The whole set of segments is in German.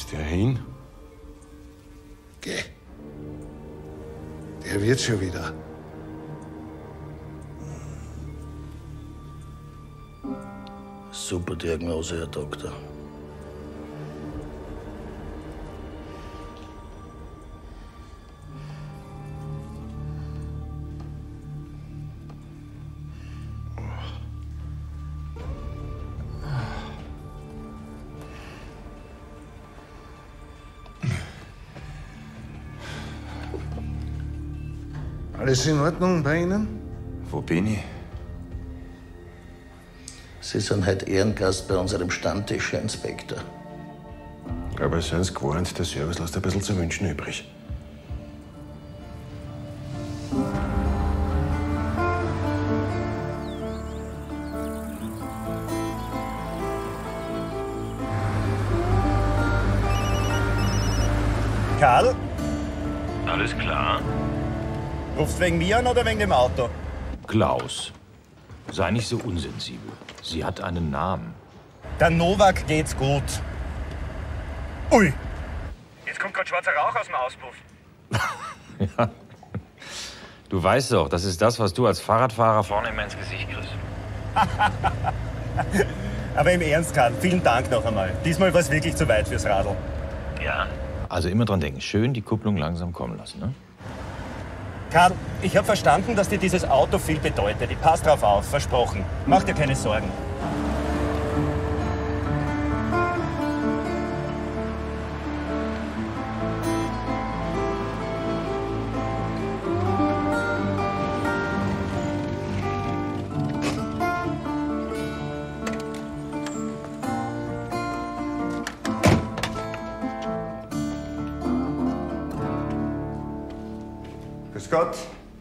Ist der hin? Geh. Der wird schon wieder. Super Diagnose, Herr Doktor. Alles in Ordnung bei Ihnen? Wo bin ich? Sie sind heute Ehrengast bei unserem Stammtisch, Herr Inspektor. Aber seien Sie gewarnt, der Service lässt ein bisschen zu wünschen übrig. Karl, Alles klar? rufst wegen mir an oder wegen dem Auto? Klaus, sei nicht so unsensibel. Sie hat einen Namen. Der Novak geht's gut. Ui! Jetzt kommt gerade schwarzer Rauch aus dem Auspuff. Ja. Du weißt doch, das ist das, was du als Fahrradfahrer vorne immer ins Gesicht kriegst. Aber im Ernst, Karl, vielen Dank noch einmal. Diesmal war es wirklich zu weit fürs Radl. Ja. Also immer dran denken, schön die Kupplung langsam kommen lassen, ne? Karl, ich habe verstanden, dass dir dieses Auto viel bedeutet. Ich pass drauf auf, versprochen. Mach dir keine Sorgen. Grüß Gott.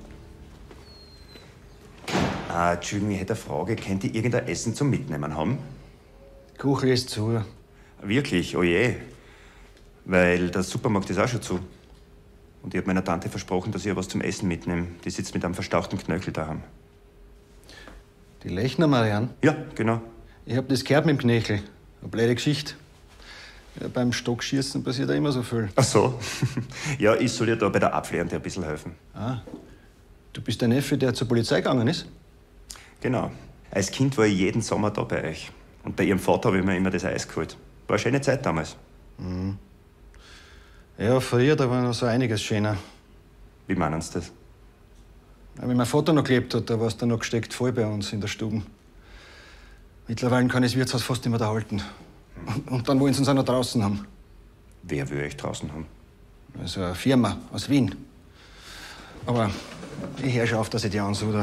Entschuldigung, ich hätte eine Frage. Könnt ihr irgendein Essen zum Mitnehmen haben? Kuchen ist zu. Wirklich? Oh je. Weil der Supermarkt ist auch schon zu. Und ich habe meiner Tante versprochen, dass ich ihr was zum Essen mitnehme. Die sitzt mit einem verstauchten Knöchel daheim. Die Lechner, Marianne? Ja, genau. Ich hab das gehört mit dem Knöchel. Eine blöde Geschichte. Ja, beim Stockschießen passiert ja immer so viel. Ach so. Ja, ich soll ihr da bei der Abwehrende ein bisschen helfen. Ah, du bist der Neffe, der zur Polizei gegangen ist? Genau. Als Kind war ich jeden Sommer da bei euch. Und bei ihrem Vater habe ich mir immer das Eis geholt. War eine schöne Zeit damals. Mhm. Ja, früher, da war noch so einiges schöner. Wie meinen Sie das? Ja, wie mein Vater noch gelebt hat, da war es dann noch gesteckt voll bei uns in der Stube. Mittlerweile kann ich das Wirtshaus fast nicht mehr erhalten. Und dann wollen sie uns auch noch draußen haben. Wer will euch draußen haben? Also eine Firma aus Wien. Aber ich höre schon auf, dass ich die ansuche.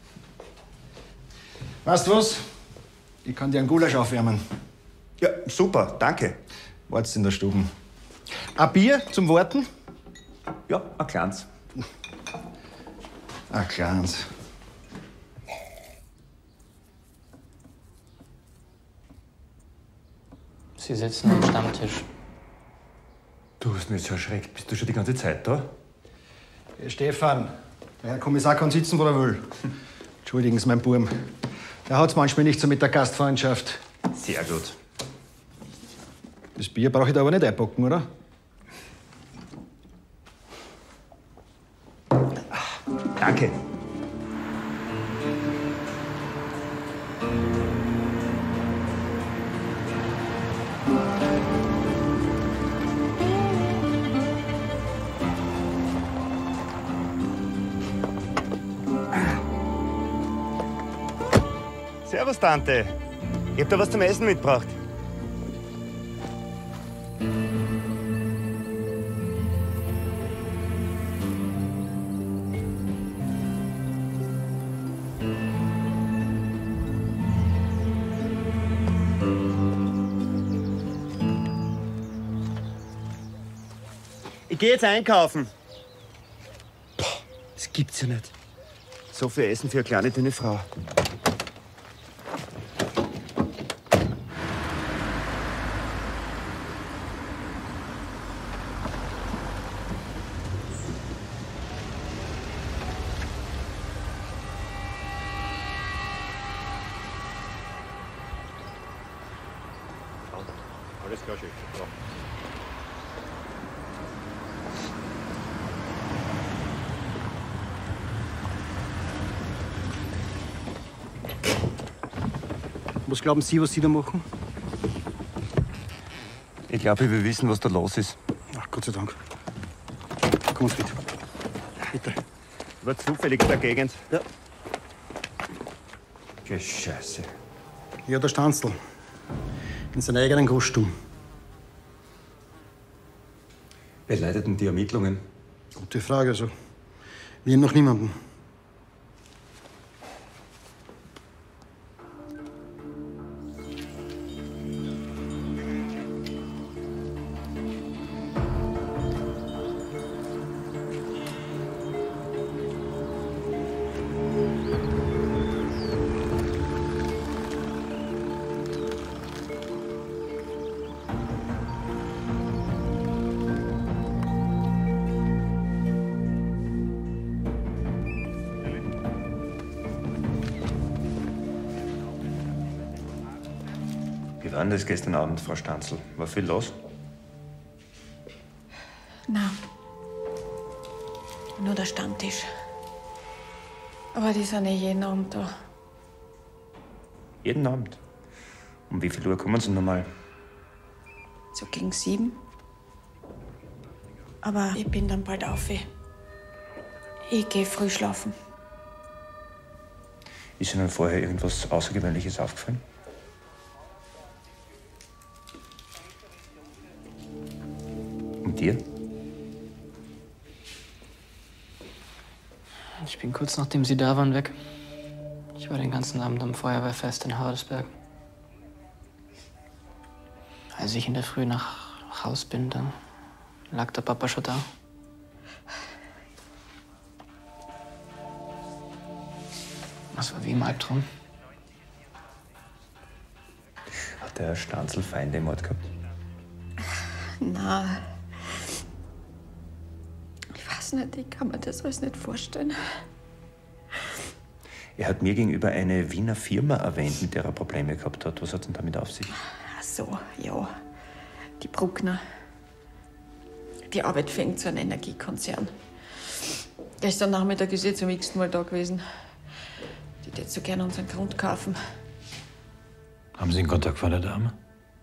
Weißt du was? Ich kann dir einen Gulasch aufwärmen. Ja, super, danke. Wart's in der Stube. Ein Bier zum Warten? Ja, ein kleines. Ein kleines. Sie sitzen am Stammtisch. Du hast mich jetzt so erschreckt. Bist du schon die ganze Zeit da? Hey, Stefan, der Herr Kommissar kann sitzen, wo er will. Entschuldigen Sie, mein Burm. Der hat's manchmal nicht so mit der Gastfreundschaft. Sehr gut. Das Bier brauche ich da aber nicht einpacken, oder? Danke. Servus, Tante. Ich hab da was zum Essen mitgebracht. Ich gehe jetzt einkaufen. Boah, das gibt's ja nicht. So viel Essen für eine kleine, dünne Frau. Alles klar, Chef. Ja. Was glauben Sie, was Sie da machen? Ich glaube, ich will wissen, was da los ist. Ach, Gott sei Dank. Komm uns mit. Bitte. War zufällig in der Gegend. Ja. Gescheiße. Ja, der Stanzl. In seiner eigenen Großstube. Wer leitet denn die Ermittlungen? Gute Frage, also. Wir noch niemanden. Wie war denn das gestern Abend, Frau Stanzl? War viel los? Nein. Nur der Stammtisch. Aber die sind jeden Abend da. Jeden Abend? Um wie viel Uhr kommen Sie normal? So gegen 7. Aber ich bin dann bald auf. Ich gehe früh schlafen. Ist Ihnen vorher irgendwas Außergewöhnliches aufgefallen? Und dir? Ich bin kurz nachdem Sie da waren weg. Ich war den ganzen Abend am Feuerwehrfest in Hardesberg. Als ich in der Früh nach Haus bin, dann lag der Papa schon da. Das war wie im Albtraum. Hat der Herr Stanzl Feinde im Ort gehabt? Na, ich weiß nicht, ich kann mir das alles nicht vorstellen. Er hat mir gegenüber eine Wiener Firma erwähnt, mit der er Probleme gehabt hat. Was hat denn damit auf sich? Ach so, ja. Die Bruckner. Die Arbeit fängt zu einem Energiekonzern. Gestern Nachmittag ist sie zum x-ten Mal da gewesen. Die hätte so gerne unseren Grund kaufen. Haben Sie einen Kontakt von der Dame?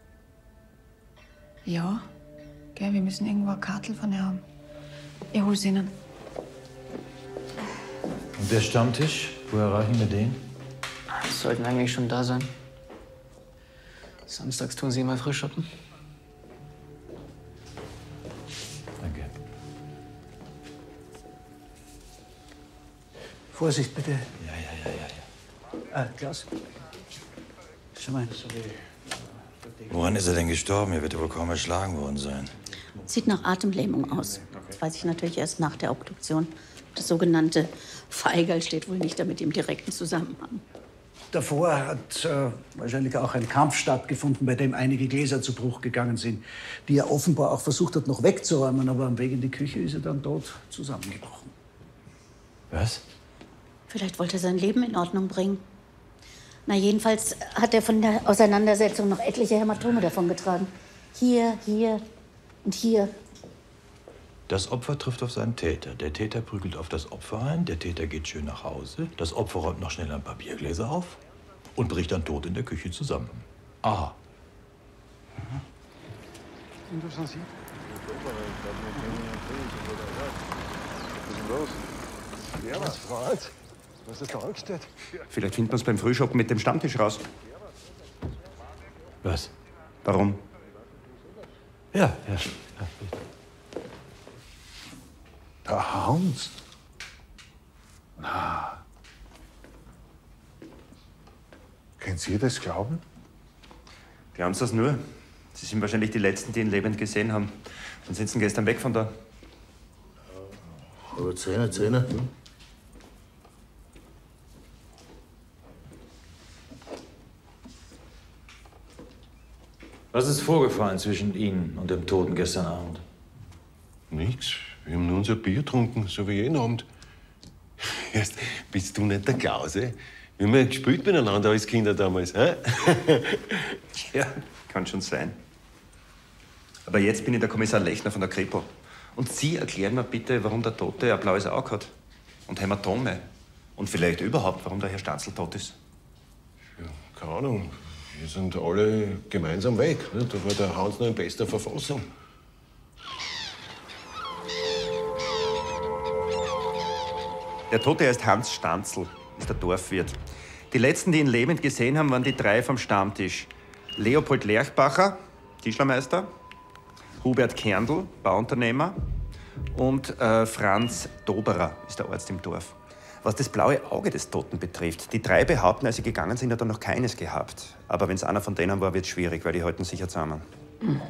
Ja. Gell, wir müssen irgendwo eine Kartel von ihr haben. Ich hol's Ihnen. Und der Stammtisch? Wo erreichen wir den? Sollten eigentlich schon da sein. Samstags tun Sie immer Frühschoppen. Danke. Vorsicht, bitte. Ja. Klaus. Schau mal. Woran ist er denn gestorben? Er wird ja wohl kaum erschlagen worden sein. Sieht nach Atemlähmung aus. Das weiß ich natürlich erst nach der Obduktion. Das sogenannte Feigerl steht wohl nicht damit im direkten Zusammenhang. Davor hat wahrscheinlich auch ein Kampf stattgefunden, bei dem einige Gläser zu Bruch gegangen sind, die er offenbar auch versucht hat, noch wegzuräumen. Aber am Weg in die Küche ist er dann tot zusammengebrochen. Was? Vielleicht wollte er sein Leben in Ordnung bringen. Na, jedenfalls hat er von der Auseinandersetzung noch etliche Hämatome davongetragen. Hier, hier und hier. Das Opfer trifft auf seinen Täter. Der Täter prügelt auf das Opfer ein. Der Täter geht schön nach Hause. Das Opfer räumt noch schnell ein paar Biergläser auf und bricht dann tot in der Küche zusammen. Aha. Und was sind Sie? Was ist denn los? Ja, was, Freund? Was ist da angestellt? Vielleicht finden wir es beim Frühschoppen mit dem Stammtisch raus. Was? Warum? Ja. Der Hans? Na. Können Sie das glauben? Glauben Sie das nur? Sie sind wahrscheinlich die Letzten, die ihn lebend gesehen haben. Dann sind Sie gestern weg von da. Aber Zähne. Was ist vorgefallen zwischen Ihnen und dem Toten gestern Abend? Nichts. Wir haben nur unser Bier getrunken, so wie jeden Abend. Erst, bist du nicht der Klause? Wir haben ja gespielt miteinander als Kinder damals, hä? Ja, kann schon sein. Aber jetzt bin ich der Kommissar Lechner von der Kripo. Und Sie erklären mir bitte, warum der Tote ein blaues Auge hat. Und Hämatome. Und vielleicht überhaupt, warum der Herr Stanzl tot ist. Ja, keine Ahnung. Wir sind alle gemeinsam weg. Nicht? Da war der Hans noch in bester Verfassung. Der Tote heißt Hans Stanzl, ist der Dorfwirt. Die letzten, die ihn lebend gesehen haben, waren die 3 vom Stammtisch. Leopold Lerchbacher, Tischlermeister, Hubert Kerndl, Bauunternehmer und Franz Doberer ist der Arzt im Dorf. Was das blaue Auge des Toten betrifft, die 3 behaupten, als sie gegangen sind, hat er noch keines gehabt. Aber wenn es einer von denen war, wird es schwierig, weil die halten sich ja zusammen. Mhm.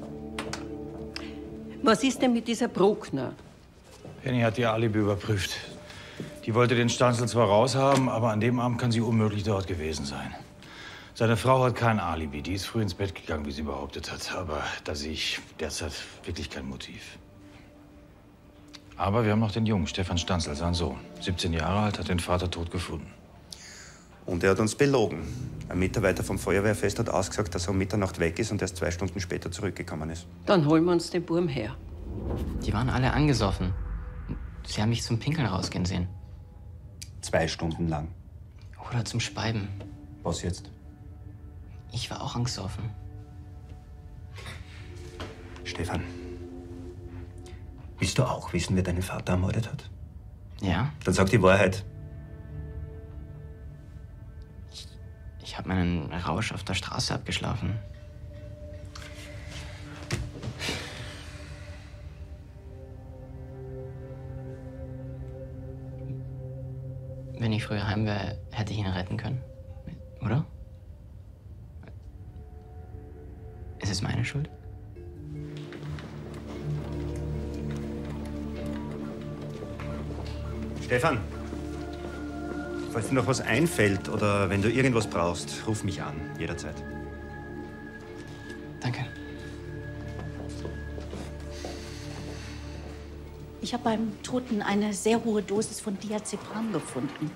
Was ist denn mit dieser Bruckner? Henny hat ihr Alibi überprüft. Die wollte den Stanzl zwar raushaben, aber an dem Abend kann sie unmöglich dort gewesen sein. Seine Frau hat kein Alibi. Die ist früh ins Bett gegangen, wie sie behauptet hat. Aber da sehe ich derzeit wirklich kein Motiv. Aber wir haben noch den Jungen, Stefan Stanzl, sein Sohn. 17 Jahre alt, hat den Vater tot gefunden. Und er hat uns belogen. Ein Mitarbeiter vom Feuerwehrfest hat ausgesagt, dass er um Mitternacht weg ist und erst 2 Stunden später zurückgekommen ist. Dann holen wir uns den Burm her. Die waren alle angesoffen. Sie haben mich zum Pinkeln rausgehen sehen. 2 Stunden lang. Oder zum Speiben. Was jetzt? Ich war auch angesoffen. Stefan, willst du auch wissen, wer deinen Vater ermordet hat? Ja? Dann sag die Wahrheit. Ich habe meinen Rausch auf der Straße abgeschlafen. Wenn ich früher heim wäre, hätte ich ihn retten können. Oder? Ist es meine Schuld? Stefan, falls dir noch was einfällt oder wenn du irgendwas brauchst, ruf mich an, jederzeit. Danke. Ich habe beim Toten eine sehr hohe Dosis von Diazepam gefunden,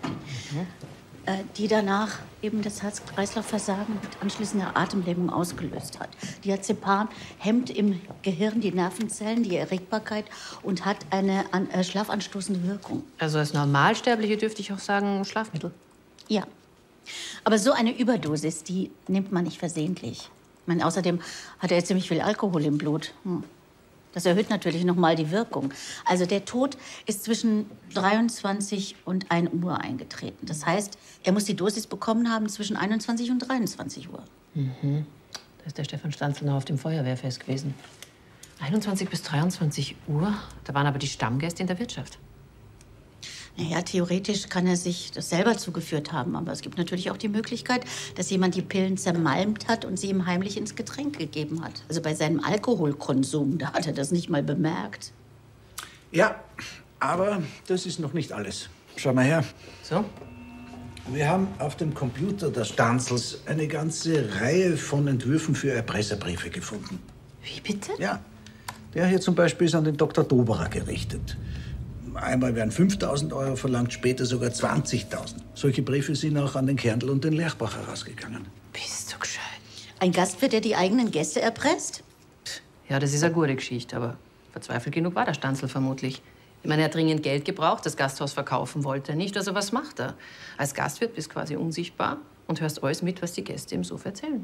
die danach eben das Herz-Kreislauf-Versagen mit anschließender Atemlähmung ausgelöst hat. Diazepam hemmt im Gehirn die Nervenzellen, die Erregbarkeit und hat eine schlafanstoßende Wirkung. Also als Normalsterbliche dürfte ich auch sagen, Schlafmittel. Ja. Aber so eine Überdosis, die nimmt man nicht versehentlich. Ich meine, außerdem hat er ziemlich viel Alkohol im Blut. Das erhöht natürlich noch mal die Wirkung. Also der Tod ist zwischen 23 und 1 Uhr eingetreten. Das heißt, er muss die Dosis bekommen haben zwischen 21 und 23 Uhr. Mhm. Da ist der Stefan Stanzl noch auf dem Feuerwehrfest gewesen. 21 bis 23 Uhr, da waren aber die Stammgäste in der Wirtschaft. Naja, theoretisch kann er sich das selber zugeführt haben. Aber es gibt natürlich auch die Möglichkeit, dass jemand die Pillen zermalmt hat und sie ihm heimlich ins Getränk gegeben hat. Also bei seinem Alkoholkonsum, da hat er das nicht mal bemerkt. Ja, aber das ist noch nicht alles. Schau mal her. So? Wir haben auf dem Computer des Stanzls eine ganze Reihe von Entwürfen für Erpresserbriefe gefunden. Wie bitte? Ja. Der hier zum Beispiel ist an den Dr. Doberer gerichtet. Einmal werden 5.000 € verlangt, später sogar 20.000. Solche Briefe sind auch an den Kerndl und den Lerchbacher rausgegangen. Bist du gescheit? Ein Gastwirt, der die eigenen Gäste erpresst? Ja, das ist eine gute Geschichte, aber verzweifelt genug war der Stanzl vermutlich. Ich meine, er hat dringend Geld gebraucht, das Gasthaus verkaufen wollte er nicht. Also was macht er? Als Gastwirt bist du quasi unsichtbar und hörst alles mit, was die Gäste ihm so erzählen.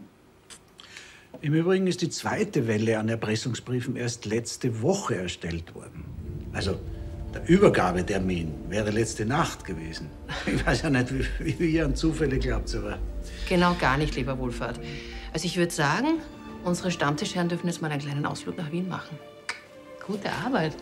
Im Übrigen ist die zweite Welle an Erpressungsbriefen erst letzte Woche erstellt worden. Also der Übergabetermin wäre letzte Nacht gewesen. Ich weiß ja nicht, wie ihr an Zufälle glaubt, aber... Genau gar nicht, lieber Wohlfahrt. Also ich würde sagen, unsere Stammtischherren dürfen jetzt mal einen kleinen Ausflug nach Wien machen. Gute Arbeit.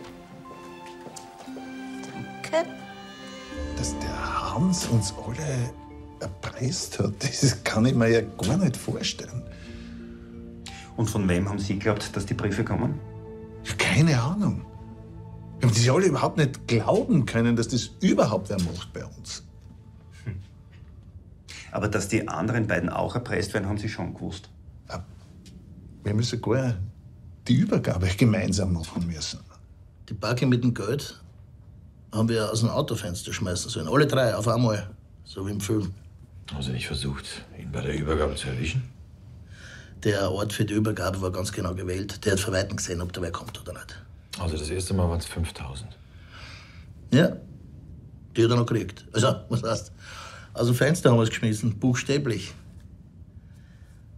Danke. Dass der Hans uns alle erpresst hat, das kann ich mir ja gar nicht vorstellen. Und von wem haben Sie geglaubt, dass die Briefe kommen? Keine Ahnung. Wir haben das ja alle überhaupt nicht glauben können, dass das überhaupt wer macht bei uns. Aber dass die anderen beiden auch erpresst werden, haben Sie schon gewusst. Wir müssen sogar die Übergabe gemeinsam machen müssen. Die Backe mit dem Geld haben wir aus dem Autofenster schmeißen sollen. Alle 3 auf einmal, so wie im Film. Haben Sie nicht versucht, ihn bei der Übergabe zu erwischen? Der Ort für die Übergabe war ganz genau gewählt. Der hat von Weitem gesehen, ob der wer kommt oder nicht. Also das erste Mal waren es 5.000. Ja, die hat er noch gekriegt. Also, was heißt, aus dem Fenster haben wir es geschmissen, buchstäblich.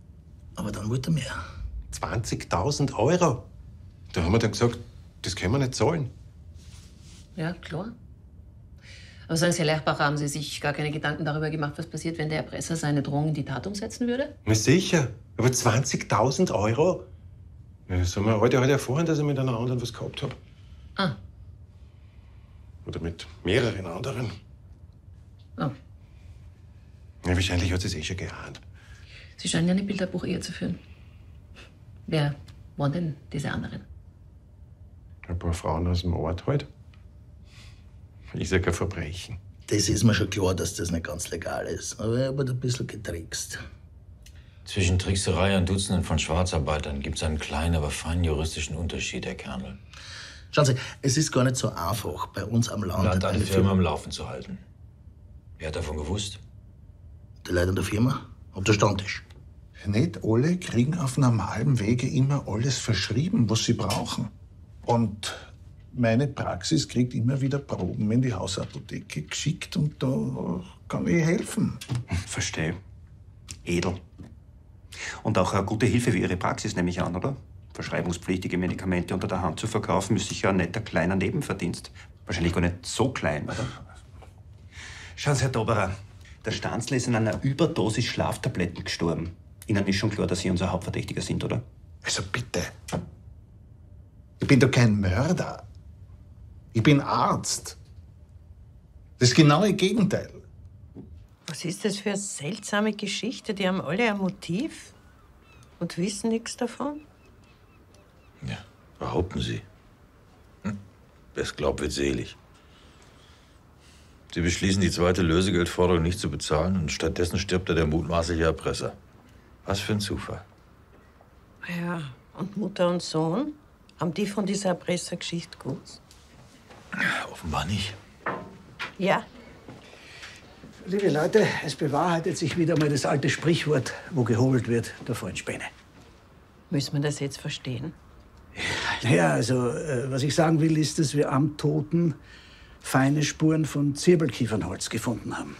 Aber dann wollte er mehr. 20.000 Euro. Da haben wir dann gesagt, das können wir nicht zahlen. Ja, klar. Aber sagen Sie, Herr Lerchbacher, haben Sie sich gar keine Gedanken darüber gemacht, was passiert, wenn der Erpresser seine Drohung in die Tat umsetzen würde? Na sicher, aber 20.000 Euro? Ja, das haben wir heute halt erfahren, dass ich mit einer anderen was gehabt habe. Ah. Oder mit mehreren anderen. Oh. Ja, wahrscheinlich hat sie es eh schon geahnt. Sie scheinen ja eine Bilderbuch-Ehe zu führen. Wer waren denn diese anderen? Ein paar Frauen aus dem Ort halt. Ist ja kein Verbrechen. Das ist mir schon klar, dass das nicht ganz legal ist. Aber er hat ein bisschen getrickst. Zwischen Trickserei und Dutzenden von Schwarzarbeitern gibt es einen kleinen, aber feinen juristischen Unterschied, Herr Kernl. Schauen Sie, es ist gar nicht so einfach, bei uns am Land Land eine Firma am Laufen zu halten. Wer hat davon gewusst? Die Leute in der Firma? Auf der Stammtisch. Nicht alle kriegen auf normalem Wege immer alles verschrieben, was sie brauchen. Und meine Praxis kriegt immer wieder Proben in die Hausapotheke geschickt und da kann ich helfen. Verstehe. Edel. Und auch eine gute Hilfe für Ihre Praxis, nehme ich an, oder? Verschreibungspflichtige Medikamente unter der Hand zu verkaufen, müsste sich ja ein netter kleiner Nebenverdienst. Wahrscheinlich gar nicht so klein, oder? Schauen Sie, Herr Doberer, der Stanzl ist an einer Überdosis Schlaftabletten gestorben. Ihnen ist schon klar, dass Sie unser Hauptverdächtiger sind, oder? Also bitte. Ich bin doch kein Mörder. Ich bin Arzt. Das genaue Gegenteil. Was ist das für eine seltsame Geschichte? Die haben alle ein Motiv und wissen nichts davon. Behaupten Sie. Wer es glaubt, wird selig. Sie beschließen, die zweite Lösegeldforderung nicht zu bezahlen und stattdessen stirbt der mutmaßliche Erpresser. Was für ein Zufall. Ja, und Mutter und Sohn? Haben die von dieser Erpressergeschichte gewusst? Offenbar nicht. Ja. Liebe Leute, es bewahrheitet sich wieder mal das alte Sprichwort, wo gehobelt wird, da fallen Späne. Müssen wir das jetzt verstehen? Naja, also, was ich sagen will, ist, dass wir am Toten feine Spuren von Zirbelkiefernholz gefunden haben.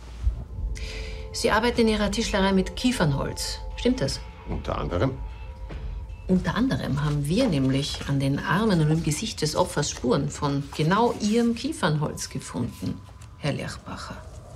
Sie arbeiten in Ihrer Tischlerei mit Kiefernholz. Stimmt das? Unter anderem. Unter anderem haben wir nämlich an den Armen und im Gesicht des Opfers Spuren von genau Ihrem Kiefernholz gefunden, Herr Lerchbacher.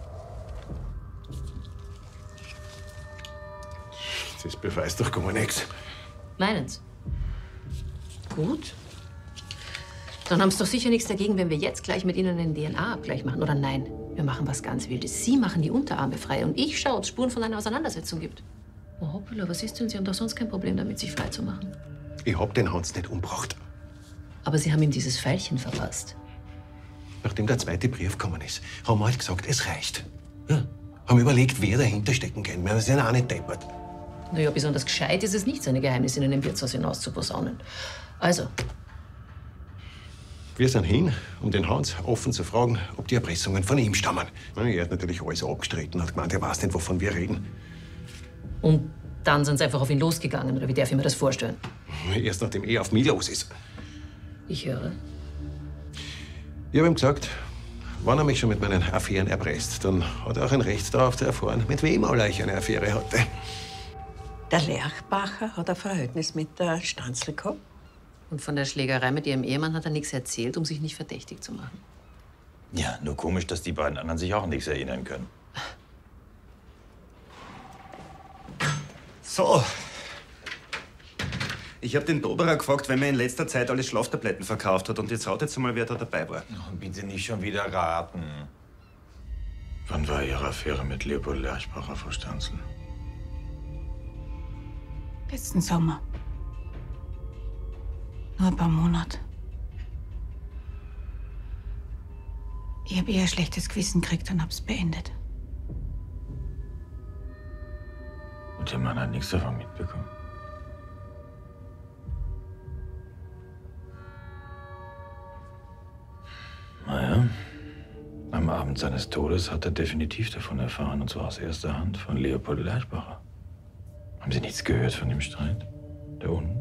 Das beweist doch gar nichts. Meinen Sie? Gut. Dann haben Sie doch sicher nichts dagegen, wenn wir jetzt gleich mit Ihnen einen DNA-Abgleich machen. Oder nein, wir machen was ganz Wildes. Sie machen die Unterarme frei und ich schaue, ob es Spuren von einer Auseinandersetzung gibt. Oh, hoppala, was ist denn? Sie haben doch sonst kein Problem damit, sich frei zu machen. Ich hab den Hans nicht umgebracht. Aber Sie haben ihm dieses Pfeilchen verpasst. Nachdem der zweite Brief gekommen ist, haben wir halt gesagt, es reicht. Ja, haben überlegt, wer dahinter stecken kann. Wir sind auch nicht deppert. Naja, besonders gescheit ist es nicht, seine Geheimnisse in einem Wirtshaus hinauszuposaunen. Also, Wir sind hin, um den Hans offen zu fragen, ob die Erpressungen von ihm stammen. Er hat natürlich alles abgestritten, hat gemeint, er weiß nicht, wovon wir reden. und dann sind Sie einfach auf ihn losgegangen, oder wie darf ich mir das vorstellen? Erst nachdem er auf mich los ist. Ich höre. Ich habe ihm gesagt, wenn er mich schon mit meinen Affären erpresst, dann hat er auch ein Recht darauf zu erfahren, mit wem alle ich eine Affäre hatte. Der Lerchbacher hat ein Verhältnis mit der Stanzl gehabt. Und von der Schlägerei mit Ihrem Ehemann hat er nichts erzählt, um sich nicht verdächtig zu machen. Ja, nur komisch, dass die beiden anderen sich auch an nichts erinnern können. So. Ich habe den Doberer gefragt, wenn er in letzter Zeit alle Schlaftabletten verkauft hat. Und jetzt ratet jetzt mal, wer da dabei war. Bitte nicht schon wieder raten. Wann war Ihre Affäre mit Leopold Lerchbacher, Frau Stanzl? Letzten Sommer. Nur ein paar Monate. Ich habe eher ein schlechtes Gewissen gekriegt und hab's beendet. Und der Mann hat nichts davon mitbekommen. Naja, am Abend seines Todes hat er definitiv davon erfahren, und zwar aus erster Hand von Leopold Lerchbacher. Haben Sie nichts gehört von dem Streit? Da unten?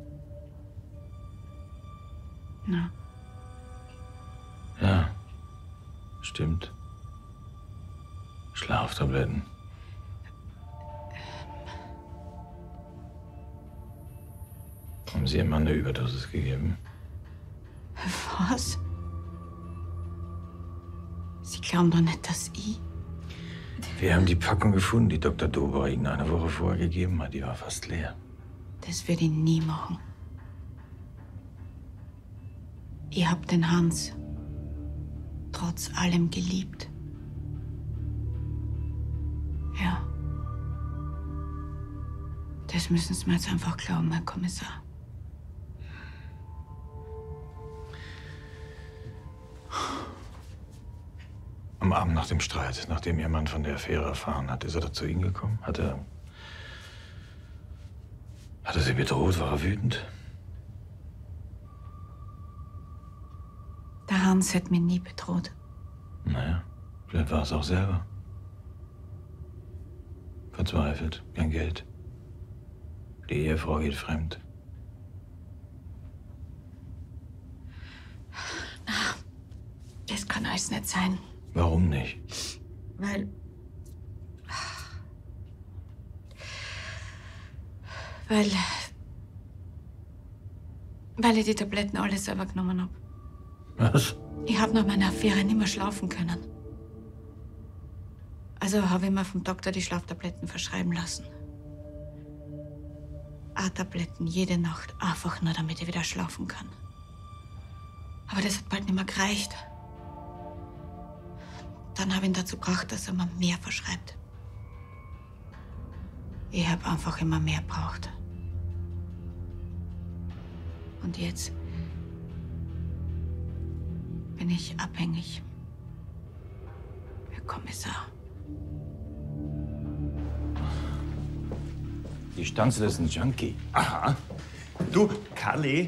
Na, Ja, stimmt. Schlaftabletten. Haben Sie Ihrem Mann eine Überdosis gegeben? Was? Sie glauben doch nicht, dass ich... Wir haben die Packung gefunden, die Dr. Dober Ihnen eine Woche vorher gegeben hat. Die war fast leer. Das würde ich nie machen. Ich hab den Hans trotz allem geliebt. Ja. Das müssen Sie mir jetzt einfach glauben, Herr Kommissar. Am Abend nach dem Streit, nachdem Ihr Mann von der Affäre erfahren hat, ist er da zu Ihnen gekommen? Hat er Sie bedroht? War er wütend? Der Hans hat mich nie bedroht. Naja, vielleicht war es auch selber. Verzweifelt, kein Geld. Die Ehefrau geht fremd. Das kann alles nicht sein. Warum nicht? Weil ich die Tabletten alle selber genommen habe. Was? Ich habe nach meiner Affäre nicht mehr schlafen können. Also habe ich mir vom Doktor die Schlaftabletten verschreiben lassen. A-Tabletten jede Nacht, einfach nur, damit ich wieder schlafen kann. Aber das hat bald nicht mehr gereicht. Dann habe ich ihn dazu gebracht, dass er mir mehr verschreibt. Ich habe einfach immer mehr gebraucht. Und jetzt bin ich abhängig. Herr Kommissar. Die Stanzel ist ein Junkie. Aha. Du, Karli.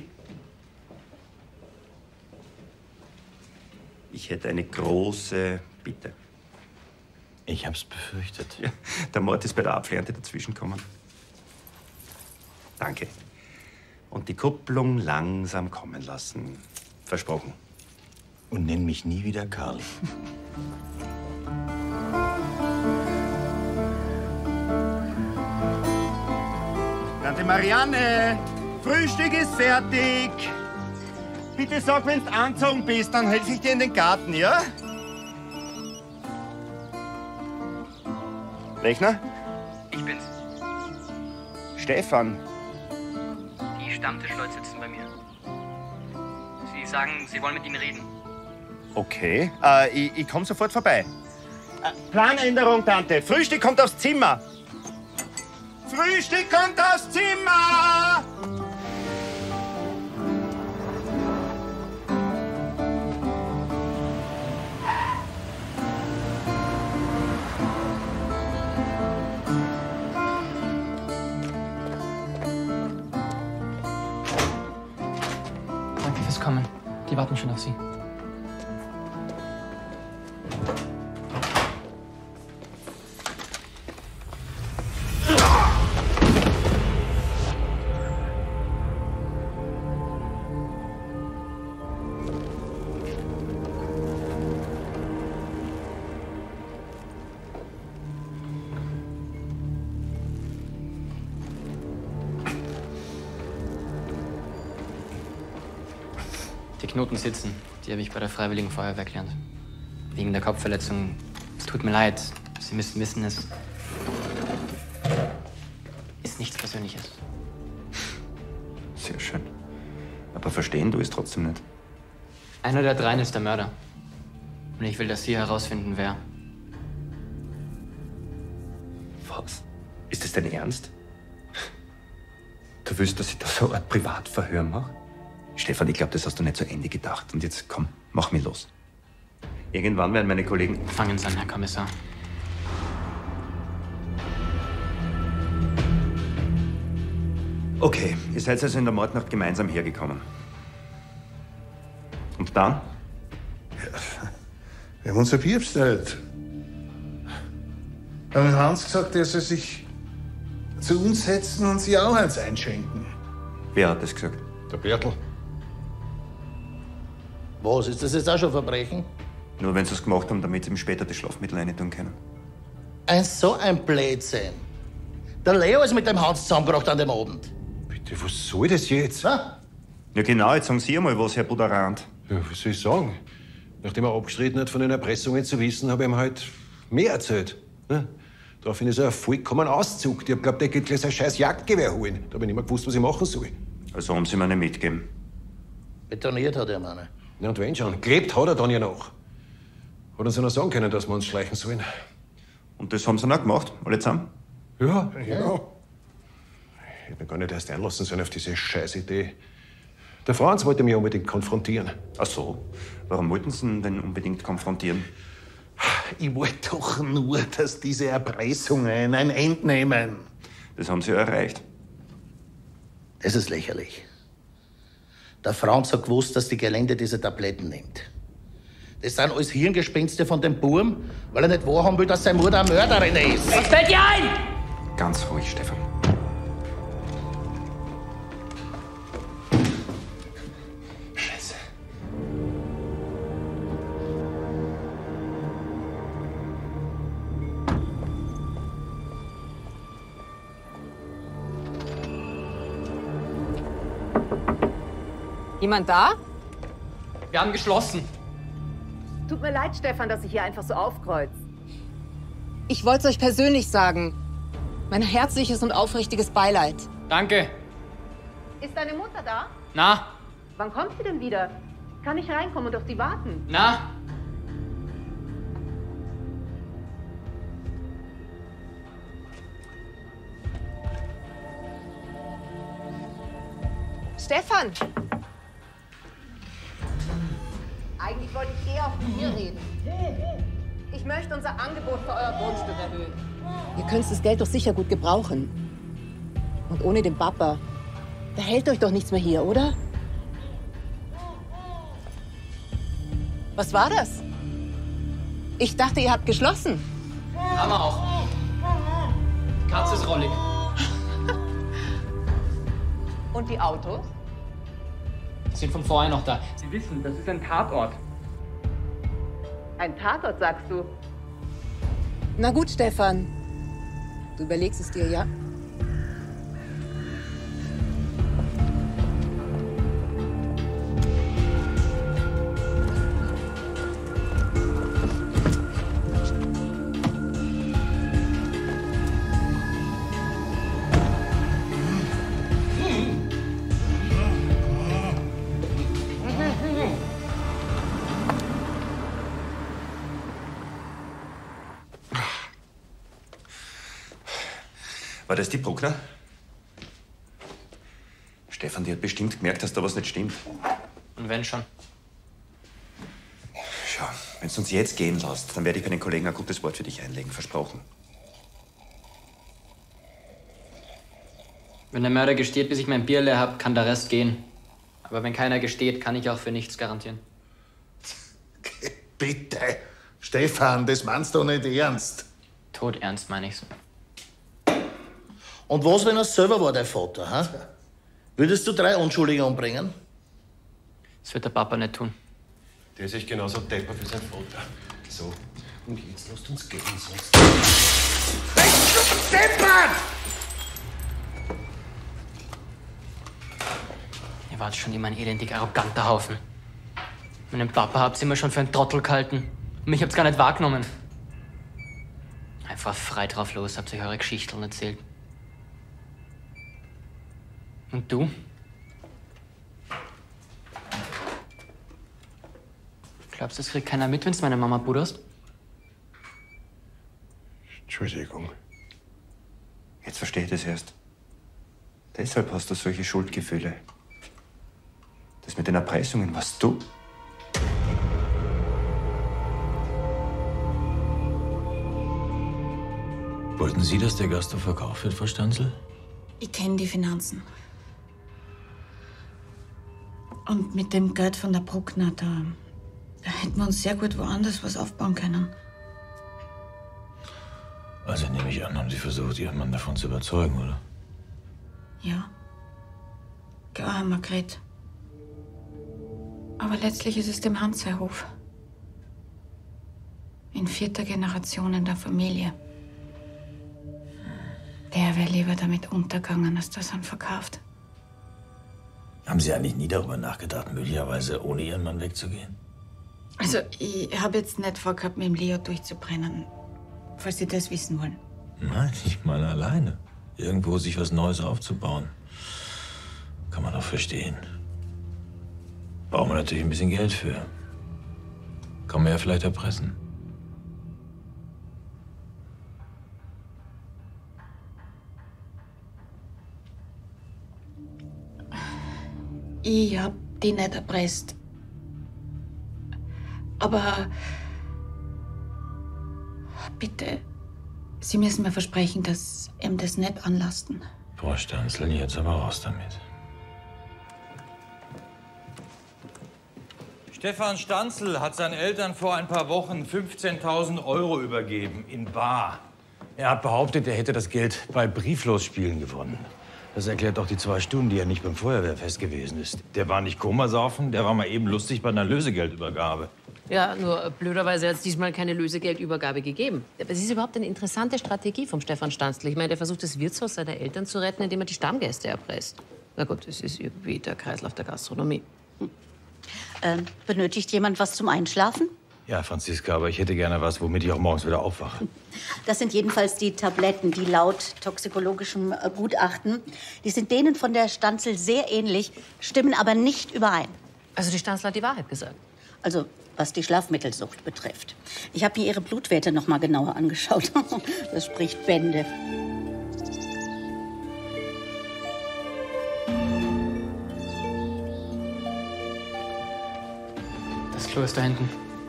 Ich hätte eine große Bitte. Ich hab's befürchtet. Ja, der Mord ist bei der Apfelernte dazwischengekommen. Danke. Und die Kupplung langsam kommen lassen. Versprochen. Und nenn mich nie wieder Karli. Tante Marianne, Frühstück ist fertig. Bitte sag, wenn du angezogen bist, dann helfe ich dir in den Garten, ja? Lechner? Ich bin's. Stefan. Die Stammtischleute sitzen bei mir. Sie sagen, Sie wollen mit Ihnen reden. Okay, ich komm sofort vorbei. Planänderung, Tante. Frühstück kommt aufs Zimmer. Frühstück kommt aufs Zimmer! Danke fürs Kommen. Die warten schon auf Sie. Die Knoten sitzen. Die habe ich bei der Freiwilligen Feuerwehr gelernt. Wegen der Kopfverletzung. Es tut mir leid. Sie müssen wissen, es ist nichts Persönliches. Sehr schön. Aber verstehen du es trotzdem nicht. Einer der dreien ist der Mörder. Und ich will, dass Sie herausfinden, wer. Was? Ist das dein Ernst? Du willst, dass ich da so eine Art Privatverhör mache? Stefan, ich glaube, das hast du nicht zu Ende gedacht. Und jetzt komm, mach mich los. Irgendwann werden meine Kollegen... Fangen Sie an, Herr Kommissar. Okay, ihr seid also in der Mordnacht gemeinsam hergekommen. Und dann? Wir haben uns ein Bier bestellt. Wir haben Hans gesagt, er soll sich zu uns setzen und sich auch eins einschenken. Wer hat das gesagt? Der Bertel. Was, ist das jetzt auch schon Verbrechen? Nur wenn sie es gemacht haben, damit sie ihm später das Schlafmittel reintun können. So ein Blödsinn. Der Leo ist mit dem Hans zusammengebracht an dem Abend. Was soll das jetzt? Ja genau, jetzt sagen Sie einmal was, Herr Buderand. Ja, was soll ich sagen? Nachdem er abgestritten hat, von den Erpressungen zu wissen, habe ich ihm halt mehr erzählt. Ja? Daraufhin ist er vollkommen ausgezuckt. Ich hab geglaubt, der geht gleich sein scheiß Jagdgewehr holen. Da hab ich nicht mehr gewusst, was ich machen soll. Also haben Sie mir nicht mitgegeben? Betoniert hat er meine. Ja, und wenn schon. Gelebt hat er dann ja noch. Hat uns ja noch sagen können, dass wir uns schleichen sollen. Und das haben Sie noch gemacht, alle zusammen? Ja. Ich hätte mich gar nicht erst einlassen sollen auf diese scheiß Idee. Der Franz wollte mich unbedingt konfrontieren. Ach so. Warum wollten Sie ihn denn unbedingt konfrontieren? Ich wollte doch nur, dass diese Erpressungen ein Ende nehmen. Das haben Sie ja erreicht. Das ist lächerlich. Der Franz hat gewusst, dass die Gelände diese Tabletten nimmt. Das sind alles Hirngespinste von dem Burm, weil er nicht wahrhaben will, dass seine Mutter eine Mörderin ist. Was fällt dir ein? Ganz ruhig, Stefan. Scheiße. Jemand da? Wir haben geschlossen. Tut mir leid, Stefan, dass ich hier einfach so aufkreuz. Ich wollte es euch persönlich sagen. Mein herzliches und aufrichtiges Beileid. Danke. Ist deine Mutter da? Na? Wann kommt sie denn wieder? Kann ich reinkommen und auf sie warten? Na? Stefan! Eigentlich wollte ich eher auf hier reden. Ich möchte unser Angebot für euer Grundstück erhöhen. Ihr könnt das Geld doch sicher gut gebrauchen. Und ohne den Papa, da hält euch doch nichts mehr hier, oder? Was war das? Ich dachte, ihr habt geschlossen. Haben wir auch. Die Katze ist rollig. Und die Autos? Die sind von vorher noch da. Sie wissen, das ist ein Tatort. Ein Tatort, sagst du? Na gut, Stefan. Du überlegst es dir, ja? War das die Bruckner? Stefan, die hat bestimmt gemerkt, dass da was nicht stimmt. Und wenn schon? Schau, wenn du uns jetzt gehen lässt, dann werde ich bei den Kollegen ein gutes Wort für dich einlegen. Versprochen. Wenn der Mörder gesteht, bis ich mein Bier leer hab, kann der Rest gehen. Aber wenn keiner gesteht, kann ich auch für nichts garantieren. Bitte, Stefan, das meinst du nicht ernst. Todernst meine ich's. Und was, wenn er selber war, dein Vater? Ha? Würdest du 3 Unschuldige umbringen? Das wird der Papa nicht tun. Der ist echt genauso depper wie sein Vater. So, und jetzt lasst uns gehen, sonst... Stefan! Ihr wart schon immer ein elendig arroganter Haufen. Meinen Papa habt ihr immer schon für einen Trottel gehalten. Und mich habt's gar nicht wahrgenommen. Einfach frei drauf los, habt euch eure Geschichten erzählt. Und du? Glaubst du, das kriegt keiner mit, wenn's meine Mama budderst? Entschuldigung. Jetzt verstehe ich das erst. Deshalb hast du solche Schuldgefühle. Das mit den Erpressungen warst du? Wollten Sie, dass der Gasthof verkauft wird, Frau Stanzel? Ich kenne die Finanzen. Und mit dem Geld von der Bruckner, da hätten wir uns sehr gut woanders was aufbauen können. Also nehme ich an, haben Sie versucht, Ihren Mann davon zu überzeugen, oder? Ja. Klar haben wir geredet. Aber letztlich ist es dem Hans sein Hof. In 4. Generation in der Familie. Der wäre lieber damit untergegangen, als das er verkauft. Haben Sie eigentlich nie darüber nachgedacht, möglicherweise ohne Ihren Mann wegzugehen? Also, ich habe jetzt nicht vorgehabt, mit dem Leo durchzubrennen. Falls Sie das wissen wollen. Nein, ich meine alleine. Irgendwo sich was Neues aufzubauen. Kann man doch verstehen. Braucht man natürlich ein bisschen Geld für. Kann man ja vielleicht erpressen. Ich hab die nicht erpresst. Aber bitte, Sie müssen mir versprechen, dass ihm das nicht anlasten. Frau Stanzl, jetzt aber raus damit. Stefan Stanzl hat seinen Eltern vor ein paar Wochen 15.000 € übergeben, in bar. Er hat behauptet, er hätte das Geld bei Brieflosspielen gewonnen. Das erklärt auch die 2 Stunden, die er nicht beim Feuerwehrfest gewesen ist. Der war nicht Komasaufen, der war mal eben lustig bei einer Lösegeldübergabe. Ja, nur blöderweise hat es diesmal keine Lösegeldübergabe gegeben. Aber es ist überhaupt eine interessante Strategie vom Stefan Stanzl. Ich meine, der versucht, das Wirtshaus seiner Eltern zu retten, indem er die Stammgäste erpresst. Na gut, es ist irgendwie der Kreislauf der Gastronomie. Benötigt jemand was zum Einschlafen? Ja, Franziska, aber ich hätte gerne was, womit ich auch morgens wieder aufwache. Das sind jedenfalls die Tabletten, die laut toxikologischem Gutachten, die sind denen von der Stanzl sehr ähnlich, stimmen aber nicht überein. Also die Stanzl hat die Wahrheit gesagt? Also, was die Schlafmittelsucht betrifft. Ich habe mir ihre Blutwerte noch mal genauer angeschaut. Das spricht Bände. Das Klo ist da hinten.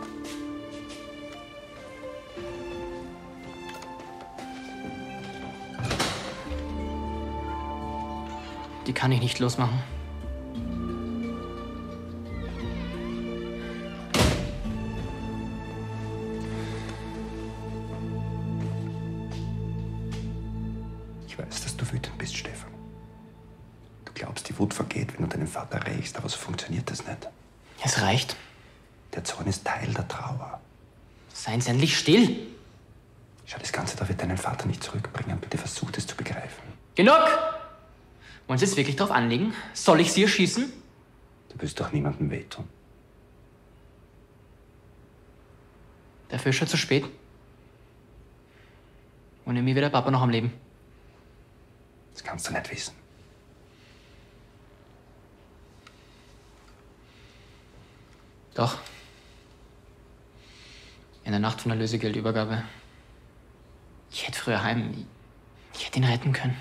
Die kann ich nicht losmachen. Ich weiß, dass du wütend bist, Stefan. Du glaubst, die Wut vergeht, wenn du deinen Vater rächst, aber so funktioniert das nicht. Es reicht. Der Zorn ist Teil der Trauer. Seien Sie endlich still. Schau, das Ganze da wird deinen Vater nicht zurückbringen. Bitte versuch, das zu begreifen. Genug! Wollen Sie es wirklich drauf anlegen? Soll ich Sie erschießen? Du willst doch niemandem wehtun. Dafür ist schon zu spät. Und in mir wird der Papa noch am Leben. Das kannst du nicht wissen. Doch. In der Nacht von der Lösegeldübergabe. Ich hätte früher heim. Ich hätte ihn retten können.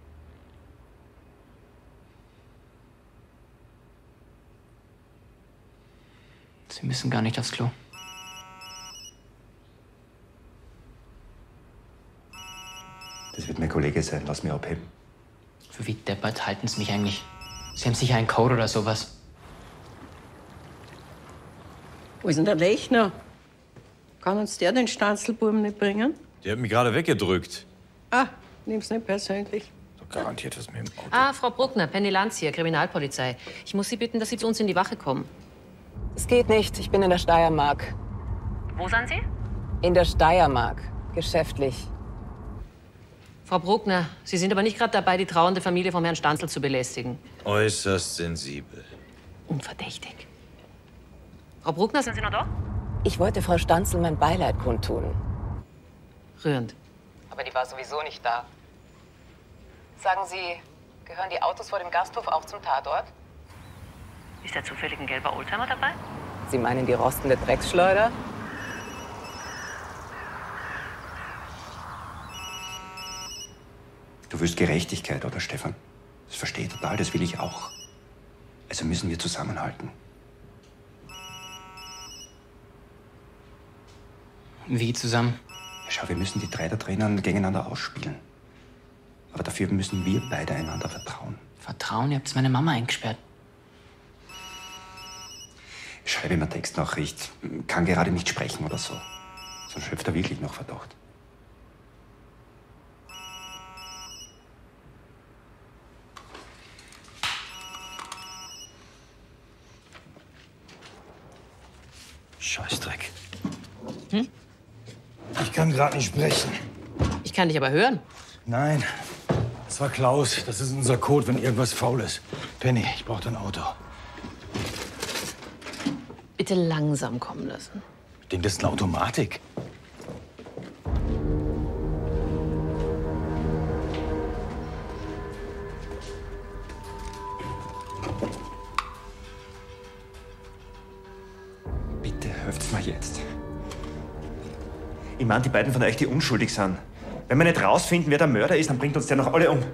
Sie müssen gar nicht aufs Klo. Das wird mein Kollege sein. Lass mich abheben. Für wie deppert halten Sie mich eigentlich? Sie haben sicher einen Code oder sowas. Wo ist denn der Lechner? Kann uns der den Stanzelbuben nicht bringen? Der hat mich gerade weggedrückt. Ah, nimm's nicht persönlich. Garantiert was mit dem Auto. Ah, Frau Bruckner, Penny Lanz hier, Kriminalpolizei. Ich muss Sie bitten, dass Sie zu uns in die Wache kommen. Es geht nicht. Ich bin in der Steiermark. Wo sind Sie? In der Steiermark. Geschäftlich. Frau Bruckner, Sie sind aber nicht gerade dabei, die trauernde Familie vom Herrn Stanzl zu belästigen. Äußerst sensibel. Unverdächtig. Frau Bruckner, sind Sie noch da? Ich wollte Frau Stanzl mein Beileid kundtun. Rührend. Aber die war sowieso nicht da. Sagen Sie, gehören die Autos vor dem Gasthof auch zum Tatort? Ist da zufällig ein gelber Oldtimer dabei? Sie meinen die rostende Drecksschleuder? Du willst Gerechtigkeit, oder Stefan? Das verstehe ich total, das will ich auch. Also müssen wir zusammenhalten. Wie zusammen? Ja, schau, wir müssen die 3 da drinnen gegeneinander ausspielen. Aber dafür müssen wir beide einander vertrauen. Vertrauen? Ihr habt meine Mama eingesperrt. Ich schreibe ihm eine Textnachricht, kann gerade nicht sprechen oder so. Sonst schöpft er wirklich noch Verdacht. Scheißdreck. Ich kann gerade nicht sprechen. Ich kann dich aber hören. Nein, das Das war Klaus. Das ist unser Code, wenn irgendwas faul ist. Penny, ich brauche dein Auto. Bitte langsam kommen lassen. Ich denke, das ist eine Automatik. Bitte helft's mir jetzt. Ich meine, die beiden von euch, die unschuldig sind. Wenn wir nicht rausfinden, wer der Mörder ist, dann bringt uns der noch alle um.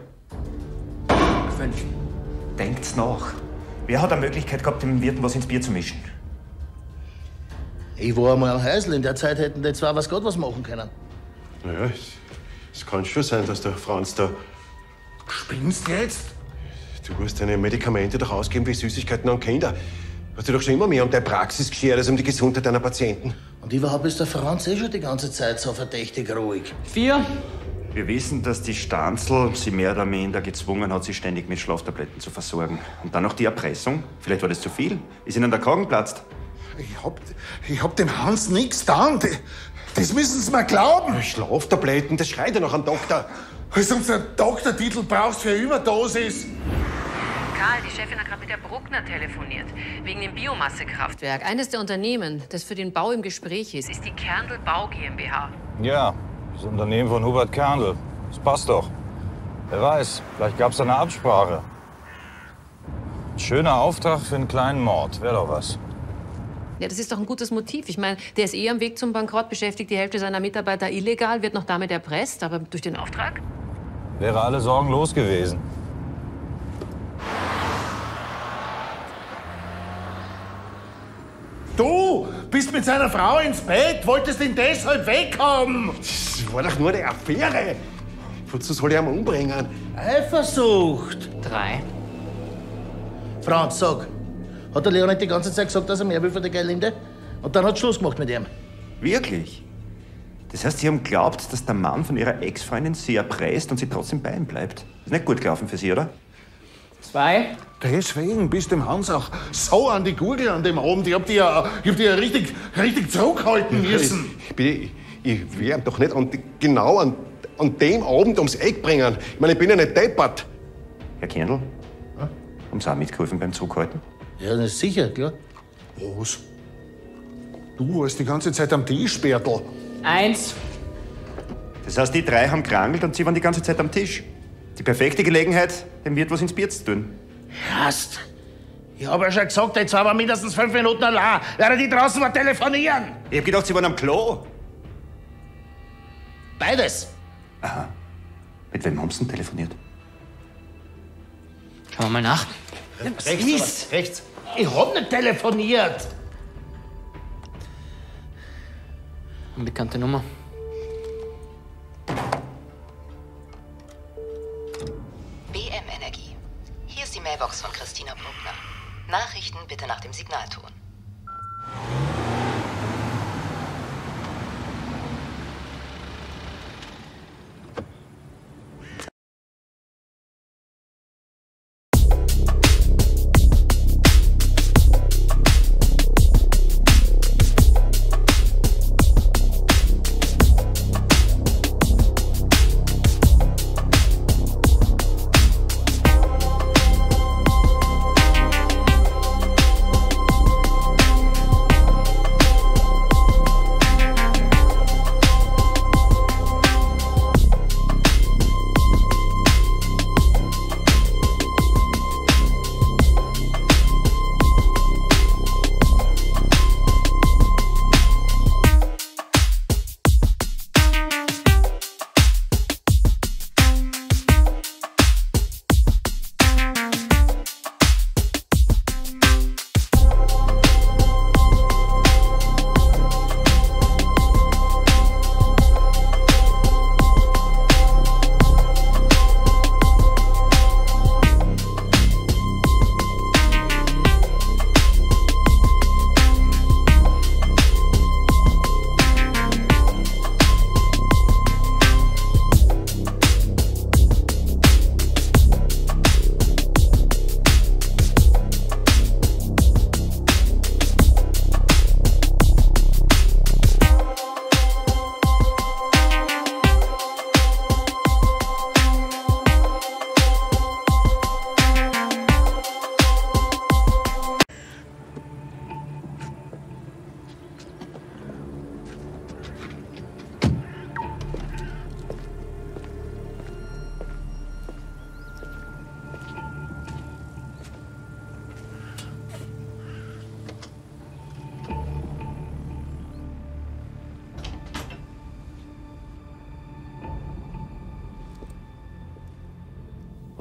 Denkt's nach. Wer hat eine Möglichkeit gehabt, dem Wirten was ins Bier zu mischen? Ich war einmal am Häusl. In der Zeit hätten die zwei was Gott was machen können. Naja, es kann schon sein, dass der Franz da... Spinnst jetzt? Du musst deine Medikamente doch ausgeben wie Süßigkeiten an Kinder. Du hast dich doch schon immer mehr um deine Praxis geschert als um die Gesundheit deiner Patienten. Und überhaupt ist der Franz schon die ganze Zeit so verdächtig ruhig. 4. Wir wissen, dass die Stanzl sie mehr oder minder gezwungen hat, sich ständig mit Schlaftabletten zu versorgen. Und dann noch die Erpressung. Vielleicht war das zu viel. Ist ihnen der Kragen geplatzt? Ich hab dem Hans nichts getan. Das müssen Sie mir glauben. Schlaftabletten, das schreit ja nach einem Doktor. Als du einen Doktortitel brauchst für eine Überdosis. Karl, die Chefin hat gerade mit der Bruckner telefoniert. Wegen dem Biomassekraftwerk. Eines der Unternehmen, das für den Bau im Gespräch ist die Kerndl Bau GmbH. Ja, das Unternehmen von Hubert Kerndl. Das passt doch. Wer weiß, vielleicht gab's da eine Absprache. Ein schöner Auftrag für einen kleinen Mord. Wäre doch was. Ja, das ist doch ein gutes Motiv. Ich meine, der ist eh am Weg zum Bankrott, beschäftigt die Hälfte seiner Mitarbeiter illegal, wird noch damit erpresst, aber durch den Auftrag? Wäre alle Sorgen los gewesen. Du bist mit seiner Frau ins Bett, wolltest ihn deshalb weghaben. Das war doch nur eine Affäre. Wozu soll ich ihn umbringen? Eifersucht. 3. Franz, sag. Hat der Leonid die ganze Zeit gesagt, dass er mehr will von der Gerlinde? Und dann hat Schluss gemacht mit ihm. Wirklich? Das heißt, Sie haben geglaubt, dass der Mann von Ihrer Ex-Freundin Sie erpresst und sie trotzdem bei ihm bleibt. Ist nicht gut gelaufen für Sie, oder? 2. Deswegen bist dem Hans auch so an die Gurgel an dem Abend. Ich hab die ja richtig zurückhalten müssen. Ich werde doch nicht genau an dem Abend ums Eck bringen. Ich meine, ich bin ja nicht deppert. Herr Kerndl, haben Sie auch mitgeholfen beim Zurückhalten? Ja, das ist sicher, klar. Was? Du warst die ganze Zeit am Tisch, Bertel. 1. Das heißt, die drei haben gerangelt und Sie waren die ganze Zeit am Tisch. Die perfekte Gelegenheit, dem Wirt was ins Bier zu tun. Hast. Ich hab ja schon gesagt, jetzt waren wir mindestens 5 Minuten allein, während die draußen mal telefonieren. Ich hab gedacht, Sie waren am Klo. Beides. Aha. Mit wem haben Sie denn telefoniert? Schauen wir mal nach. Rechts. Ich hab nicht telefoniert. Unbekannte Nummer. BM Energie. Hier ist die Mailbox von Christina Bruckner. Nachrichten bitte nach dem Signalton.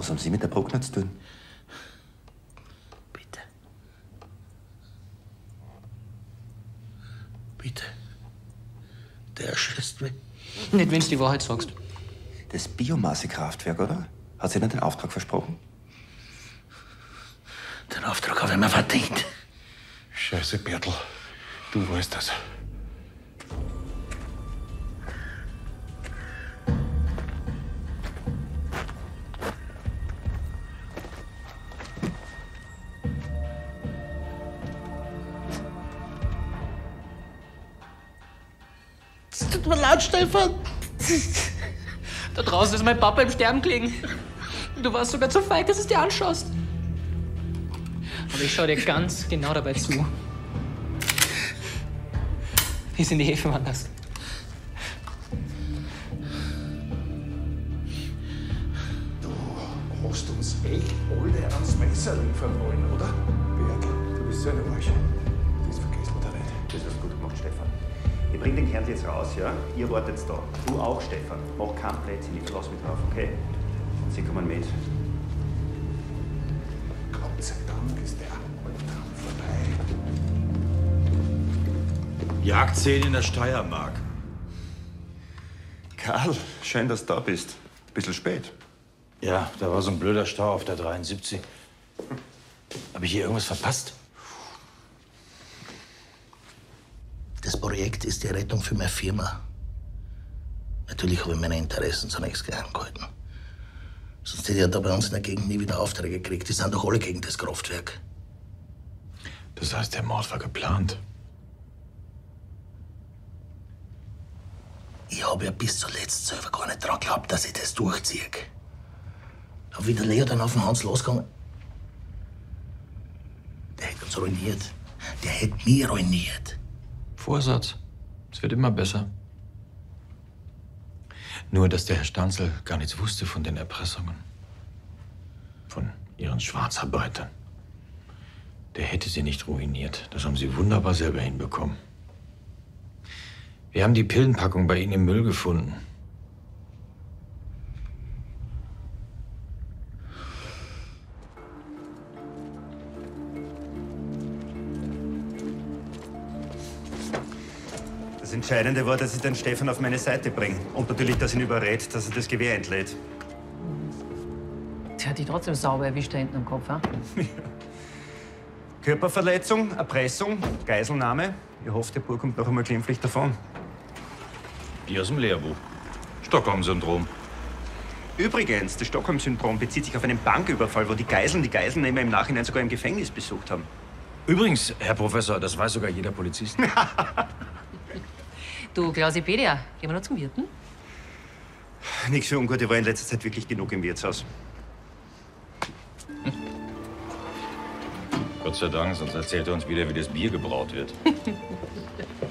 Was haben Sie mit der Bruckner zu tun? Bitte. Der erschießt mich. Nicht, wenn du die Wahrheit sagst. Das Biomassekraftwerk, oder? Hat sie Ihnen den Auftrag versprochen? Den Auftrag habe ich mir verdient. Scheiße, Bertel. Du weißt das. Es tut mir leid, Stefan. Da draußen ist mein Papa im Sterben gelegen. Du warst sogar zu feig, dass du es dir anschaust. Aber ich schau dir ganz genau dabei zu. Wie es in die Häfen wanderst. Du hast uns echt alle ans Messer liefern wollen, oder? Bertel, du bist so ein Arsch. Das vergisst man da nicht. Das hast du gut gemacht, Stefan. Ich bring den Kerl jetzt raus, ja? Ihr wartet da. Du auch, Stefan. Mach keinen Blödsinn, ich verlass mich drauf, okay? Und Sie kommen mit. Gott sei Dank ist der Albtraum vorbei. Jagdszene in der Steiermark. Karl, schön, dass du da bist. Bisschen spät. Ja, da war so ein blöder Stau auf der 73. Habe ich hier irgendwas verpasst? Das Projekt ist die Rettung für meine Firma. Natürlich habe ich meine Interessen zunächst geheim gehalten. Sonst hätte ich ja da bei uns in der Gegend nie wieder Aufträge gekriegt. Die sind doch alle gegen das Kraftwerk. Das heißt, der Mord war geplant. Ich habe ja bis zuletzt selber gar nicht dran geglaubt, dass ich das durchziehe. Aber wie der Leo dann auf den Hans losgegangen, der hätte uns ruiniert. Der hätte mich ruiniert. Vorsatz. Es wird immer besser. Nur, dass der Herr Stanzel gar nichts wusste von den Erpressungen. Von ihren Schwarzarbeitern. Der hätte sie nicht ruiniert. Das haben sie wunderbar selber hinbekommen. Wir haben die Pillenpackung bei Ihnen im Müll gefunden. Das Entscheidende war, dass ich den Stefan auf meine Seite bringe. Und natürlich, dass ich ihn überrede, dass er das Gewehr entlädt. Der hat dich trotzdem sauber erwischt da hinten am Kopf, ha? Körperverletzung, Erpressung, Geiselnahme. Ich hoffe, der Bub kommt noch einmal glimpflich davon. Die aus dem Lehrbuch. Stockholm-Syndrom. Übrigens, das Stockholm-Syndrom bezieht sich auf einen Banküberfall, wo die Geiselnehmer im Nachhinein sogar im Gefängnis besucht haben. Übrigens, Herr Professor, das weiß sogar jeder Polizist. Du, Klausi Pedia, gehen wir noch zum Wirten? Nichts für ungut, ich war in letzter Zeit wirklich genug im Wirtshaus. Gott sei Dank, sonst erzählt er uns wieder, wie das Bier gebraut wird.